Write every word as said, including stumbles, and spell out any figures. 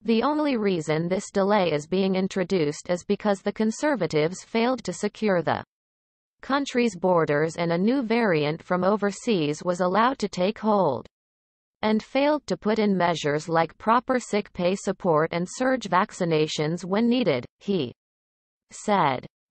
The only reason this delay is being introduced is because the Conservatives failed to secure the country's borders and a new variant from overseas was allowed to take hold, and failed to put in measures like proper sick pay support and surge vaccinations when needed, he said.